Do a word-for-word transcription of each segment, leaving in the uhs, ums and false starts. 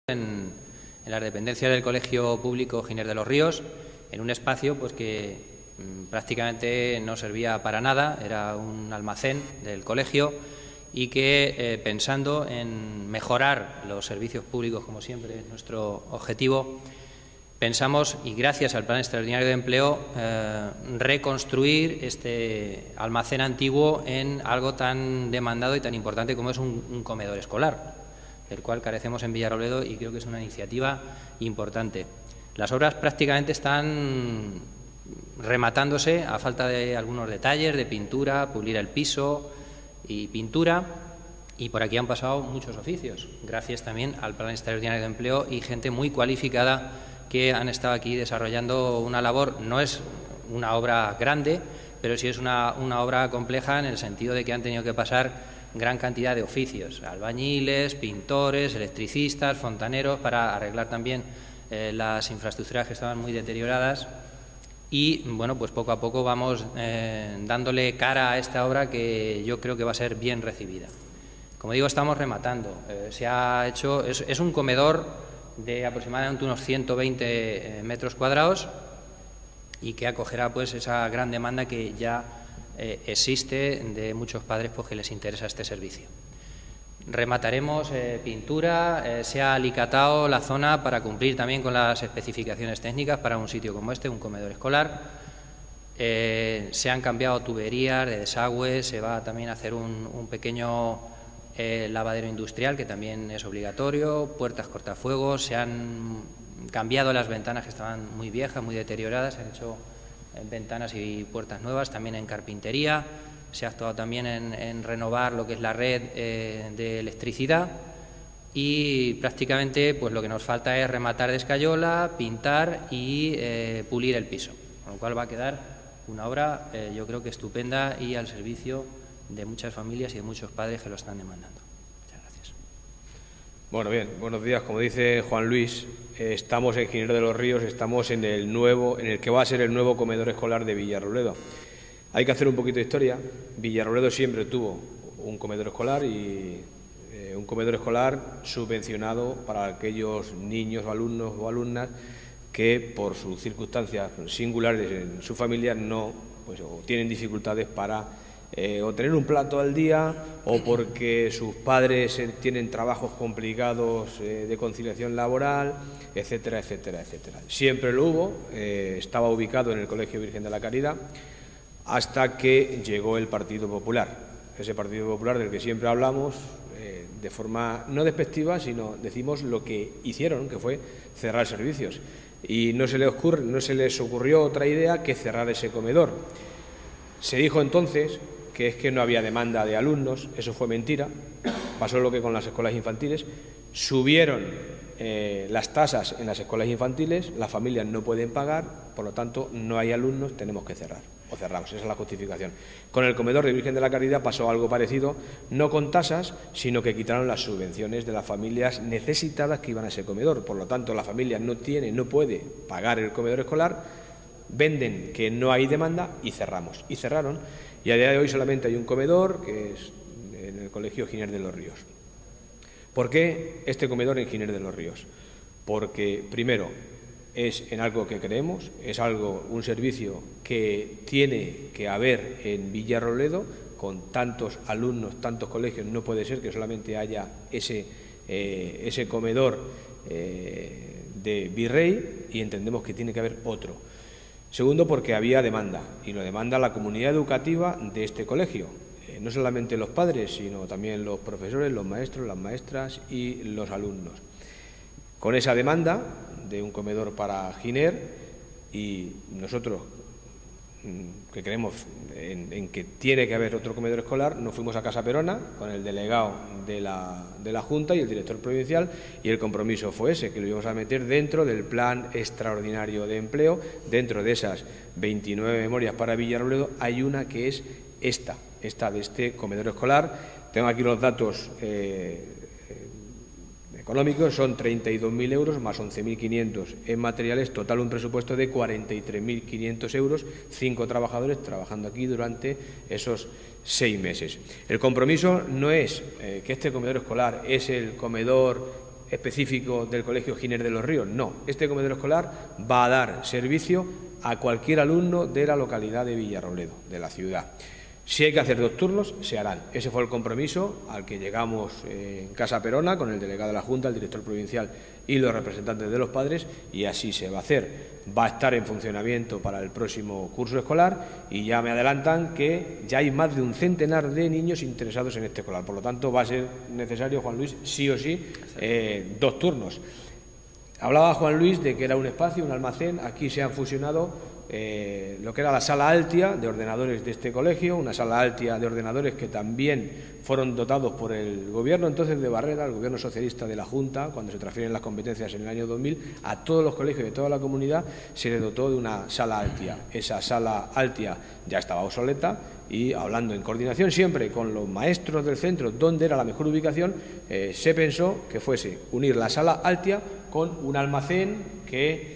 En, en las dependencias del Colegio Público Giner de los Ríos, en un espacio pues que mmm, prácticamente no servía para nada, era un almacén del colegio y que eh, pensando en mejorar los servicios públicos, como siempre es nuestro objetivo, pensamos, y gracias al Plan Extraordinario de Empleo, eh, reconstruir este almacén antiguo en algo tan demandado y tan importante como es un, un comedor escolar, del cual carecemos en Villarrobledo, y creo que es una iniciativa importante. Las obras prácticamente están rematándose a falta de algunos detalles, de pintura, pulir el piso y pintura, y por aquí han pasado muchos oficios, gracias también al Plan Extraordinario de Empleo y gente muy cualificada que han estado aquí desarrollando una labor. No es una obra grande, pero sí es una, una obra compleja en el sentido de que han tenido que pasar gran cantidad de oficios, albañiles, pintores, electricistas, fontaneros, para arreglar también eh, las infraestructuras que estaban muy deterioradas. Y bueno, pues poco a poco vamos eh, dándole cara a esta obra, que yo creo que va a ser bien recibida. Como digo, estamos rematando. Eh, se ha hecho, es, es un comedor de aproximadamente unos ciento veinte eh, metros cuadrados y que acogerá pues esa gran demanda que ya eh, existe de muchos padres pues, que les interesa este servicio. Remataremos eh, pintura, eh, se ha alicatado la zona para cumplir también con las especificaciones técnicas para un sitio como este, un comedor escolar. Eh, se han cambiado tuberías de desagüe, se va también a hacer un, un pequeño eh, lavadero industrial, que también es obligatorio, puertas cortafuegos, se han cambiado las ventanas que estaban muy viejas, muy deterioradas, se han hecho ventanas y puertas nuevas, también en carpintería. Se ha actuado también en, en renovar lo que es la red eh, de electricidad, y prácticamente pues lo que nos falta es rematar de escayola, pintar y eh, pulir el piso, con lo cual va a quedar una obra eh, yo creo que estupenda y al servicio de muchas familias y de muchos padres que lo están demandando. Muchas gracias. Bueno, bien, buenos días. Como dice Juan Luis, eh, estamos en Giner de los Ríos, estamos en el nuevo, en el que va a ser el nuevo comedor escolar de Villarrobledo. Hay que hacer un poquito de historia. Villarrobledo siempre tuvo un comedor escolar, y eh, un comedor escolar subvencionado para aquellos niños o alumnos o alumnas que por sus circunstancias singulares en su familia no, pues, o tienen dificultades para eh, o tener un plato al día, o porque sus padres eh, tienen trabajos complicados eh, de conciliación laboral, etcétera, etcétera, etcétera. Siempre lo hubo, eh, estaba ubicado en el Colegio Virgen de la Caridad, hasta que llegó el Partido Popular, ese Partido Popular del que siempre hablamos, eh, de forma no despectiva, sino decimos lo que hicieron, que fue cerrar servicios. Y no se les ocurre, no se les ocurrió otra idea que cerrar ese comedor. Se dijo entonces que es que no había demanda de alumnos, eso fue mentira, pasó lo que con las escuelas infantiles, subieron eh, las tasas en las escuelas infantiles, las familias no pueden pagar, por lo tanto no hay alumnos, tenemos que cerrar. O cerramos, esa es la justificación. Con el comedor de Virgen de la Caridad pasó algo parecido, no con tasas, sino que quitaron las subvenciones de las familias necesitadas que iban a ese comedor. Por lo tanto, la familia no tiene, no puede pagar el comedor escolar, venden que no hay demanda y cerramos. Y cerraron. Y a día de hoy solamente hay un comedor, que es en el Colegio Giner de los Ríos. ¿Por qué este comedor en Giner de los Ríos? Porque, primero, es en algo que creemos, es algo, un servicio que tiene que haber en Villarrobledo, con tantos alumnos, tantos colegios, no puede ser que solamente haya ese, eh, ese comedor eh, de Virrey, y entendemos que tiene que haber otro. Segundo, porque había demanda, y lo demanda la comunidad educativa de este colegio, eh, no solamente los padres, sino también los profesores, los maestros, las maestras y los alumnos. Con esa demanda de un comedor para Giner, y nosotros que creemos en, en que tiene que haber otro comedor escolar, nos fuimos a Casa Perona con el delegado de la, de la Junta y el director provincial, y el compromiso fue ese, que lo íbamos a meter dentro del Plan Extraordinario de Empleo. Dentro de esas veintinueve memorias para Villarrobledo hay una que es esta, esta de este comedor escolar. Tengo aquí los datos eh, económicos, son treinta y dos mil euros más once mil quinientos en materiales, total un presupuesto de cuarenta y tres mil quinientos euros, cinco trabajadores trabajando aquí durante esos seis meses. El compromiso no es eh, que este comedor escolar es el comedor específico del Colegio Giner de los Ríos. No, este comedor escolar va a dar servicio a cualquier alumno de la localidad de Villarrobledo, de la ciudad. Si hay que hacer dos turnos, se harán. Ese fue el compromiso al que llegamos en Casa Perona con el delegado de la Junta, el director provincial y los representantes de los padres, y así se va a hacer. Va a estar en funcionamiento para el próximo curso escolar y ya me adelantan que ya hay más de un centenar de niños interesados en este escolar. Por lo tanto, va a ser necesario, Juan Luis, sí o sí, eh, dos turnos. Hablaba Juan Luis de que era un espacio, un almacén. Aquí se han fusionado eh, lo que era la sala Altia de ordenadores de este colegio, una sala Altia de ordenadores que también fueron dotados por el gobierno entonces de Barrera, el gobierno socialista de la Junta, cuando se transfieren las competencias en el año dos mil, a todos los colegios de toda la comunidad se les dotó de una sala Altia. Esa sala Altia ya estaba obsoleta y, hablando en coordinación siempre con los maestros del centro, donde era la mejor ubicación, eh, se pensó que fuese unir la sala Altia con un almacén que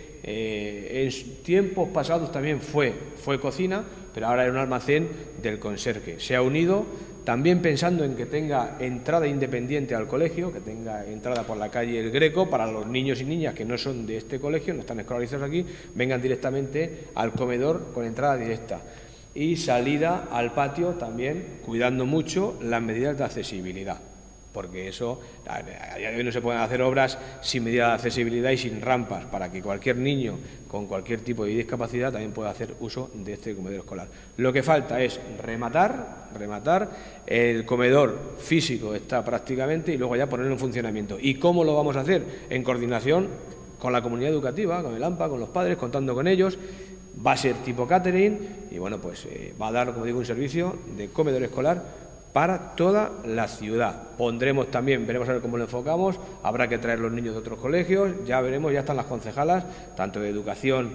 eh, en tiempos pasados también fue, fue cocina, pero ahora era un almacén del conserje. Se ha unido también pensando en que tenga entrada independiente al colegio, que tenga entrada por la calle El Greco, para los niños y niñas que no son de este colegio, no están escolarizados aquí, vengan directamente al comedor con entrada directa. Y salida al patio también, cuidando mucho las medidas de accesibilidad, porque eso, a día de hoy no se pueden hacer obras sin medidas de accesibilidad y sin rampas, para que cualquier niño con cualquier tipo de discapacidad también pueda hacer uso de este comedor escolar. Lo que falta es rematar, rematar, el comedor físico está prácticamente, y luego ya ponerlo en funcionamiento. ¿Y cómo lo vamos a hacer? En coordinación con la comunidad educativa, con el AMPA, con los padres, contando con ellos. Va a ser tipo catering y, bueno, pues eh, va a dar, como digo, un servicio de comedor escolar para toda la ciudad. Pondremos también, veremos a ver cómo lo enfocamos, habrá que traer los niños de otros colegios, ya veremos, ya están las concejalas, tanto de educación,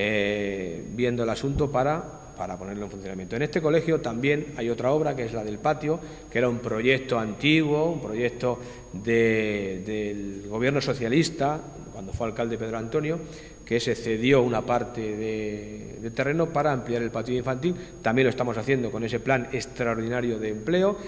eh, viendo el asunto para, para ponerlo en funcionamiento. En este colegio también hay otra obra, que es la del patio, que era un proyecto antiguo, un proyecto de, del gobierno socialista, cuando fue alcalde Pedro Antonio, que se cedió una parte de, de terreno para ampliar el patio infantil. También lo estamos haciendo con ese plan extraordinario de empleo.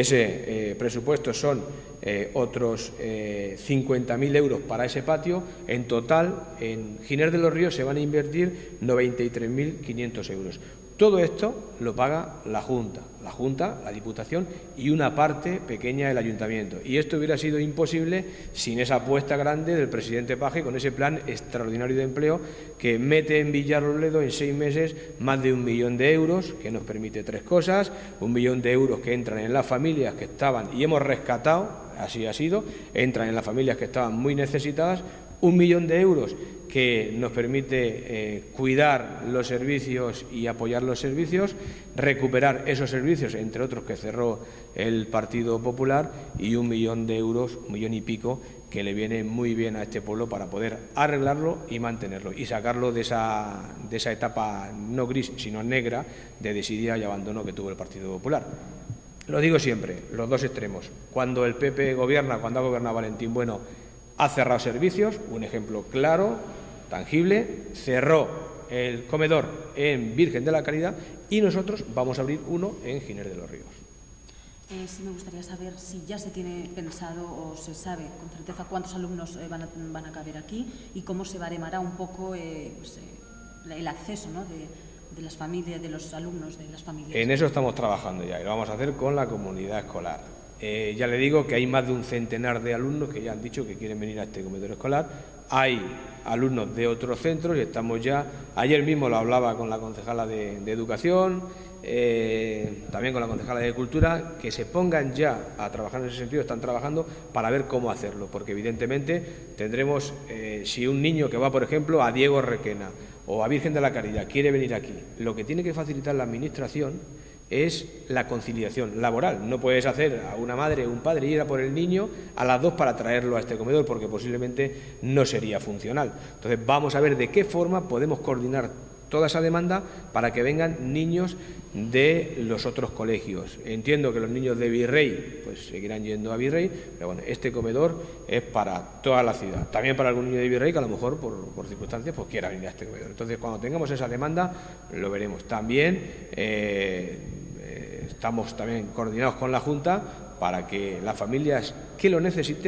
Ese eh, presupuesto son eh, otros eh, cincuenta mil euros para ese patio. En total, en Giner de los Ríos se van a invertir noventa y tres mil quinientos euros. Todo esto lo paga la Junta, la Junta, la Diputación y una parte pequeña del Ayuntamiento. Y esto hubiera sido imposible sin esa apuesta grande del presidente Paje con ese plan extraordinario de empleo que mete en Villarrobledo en seis meses más de un millón de euros, que nos permite tres cosas: un millón de euros que entran en las familias que estaban, y hemos rescatado, así ha sido, entran en las familias que estaban muy necesitadas, un millón de euros que nos permite eh, cuidar los servicios y apoyar los servicios, recuperar esos servicios, entre otros que cerró el Partido Popular, y un millón de euros, un millón y pico, que le viene muy bien a este pueblo para poder arreglarlo y mantenerlo y sacarlo de esa, de esa etapa no gris, sino negra, de desidia y abandono que tuvo el Partido Popular. Lo digo siempre, los dos extremos. Cuando el P P gobierna, cuando ha gobernado Valentín Bueno, ha cerrado servicios, un ejemplo claro, tangible, cerró el comedor en Virgen de la Caridad y nosotros vamos a abrir uno en Giner de los Ríos. Eh, sí me gustaría saber si ya se tiene pensado o se sabe con certeza cuántos alumnos eh, van, a, van a caber aquí y cómo se baremará un poco eh, pues, eh, el acceso, ¿no?, de, de las familias, de los alumnos, de las familias. En eso estamos trabajando ya y lo vamos a hacer con la comunidad escolar. Eh, ya le digo que hay más de un centenar de alumnos que ya han dicho que quieren venir a este comedor escolar. Hay alumnos de otros centros y estamos ya, ayer mismo lo hablaba con la concejala de, de Educación, eh, también con la concejala de Cultura, que se pongan ya a trabajar en ese sentido, están trabajando para ver cómo hacerlo, porque evidentemente tendremos, eh, si un niño que va, por ejemplo, a Diego Requena o a Virgen de la Caridad quiere venir aquí, lo que tiene que facilitar la Administración es la conciliación laboral. No puedes hacer a una madre o un padre ir a por el niño a las dos para traerlo a este comedor, porque posiblemente no sería funcional. Entonces vamos a ver de qué forma podemos coordinar toda esa demanda para que vengan niños de los otros colegios. Entiendo que los niños de Virrey pues seguirán yendo a Virrey, pero bueno, este comedor es para toda la ciudad. También para algún niño de Virrey que a lo mejor por, por circunstancias pues quiera venir a este comedor. Entonces, cuando tengamos esa demanda lo veremos. También eh, eh, estamos también coordinados con la Junta para que las familias que lo necesiten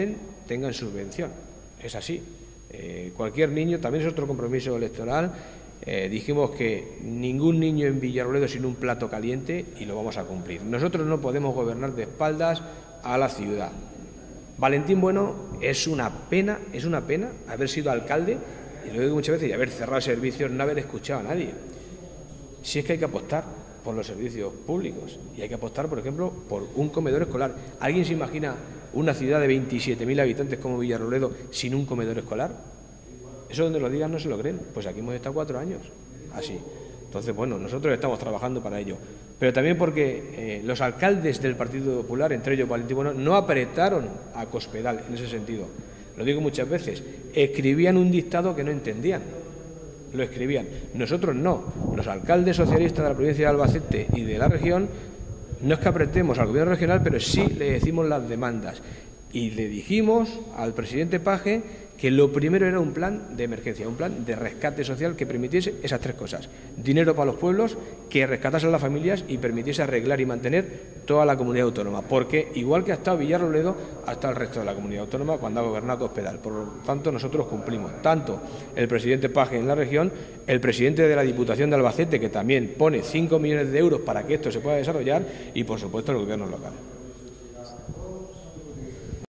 tengan subvención. Es así. Eh, cualquier niño, también es otro compromiso electoral, eh, dijimos que ningún niño en Villarrobledo sin un plato caliente, y lo vamos a cumplir. Nosotros no podemos gobernar de espaldas a la ciudad. Valentín Bueno, es una pena, es una pena haber sido alcalde, y lo digo muchas veces, y haber cerrado servicios, no haber escuchado a nadie. Si es que hay que apostar por los servicios públicos, y hay que apostar, por ejemplo, por un comedor escolar. ¿Alguien se imagina una ciudad de veintisiete mil habitantes como Villarrobledo sin un comedor escolar? Eso donde lo digan no se lo creen. Pues aquí hemos estado cuatro años, así. Entonces, bueno, nosotros estamos trabajando para ello. Pero también porque eh, los alcaldes del Partido Popular, entre ellos Valentín Bueno, no apretaron a Cospedal en ese sentido. Lo digo muchas veces, escribían un dictado que no entendían. Lo escribían. Nosotros no. Los alcaldes socialistas de la provincia de Albacete y de la región, no es que apretemos al gobierno regional, pero sí le decimos las demandas. Y le dijimos al presidente Paje que lo primero era un plan de emergencia, un plan de rescate social que permitiese esas tres cosas. Dinero para los pueblos, que rescatase a las familias y permitiese arreglar y mantener toda la comunidad autónoma. Porque, igual que ha estado Villarrobledo, ha estado el resto de la comunidad autónoma cuando ha gobernado Cospedal. Por lo tanto, nosotros cumplimos. Tanto el presidente Paje en la región, el presidente de la Diputación de Albacete, que también pone cinco millones de euros para que esto se pueda desarrollar, y, por supuesto, el gobierno local.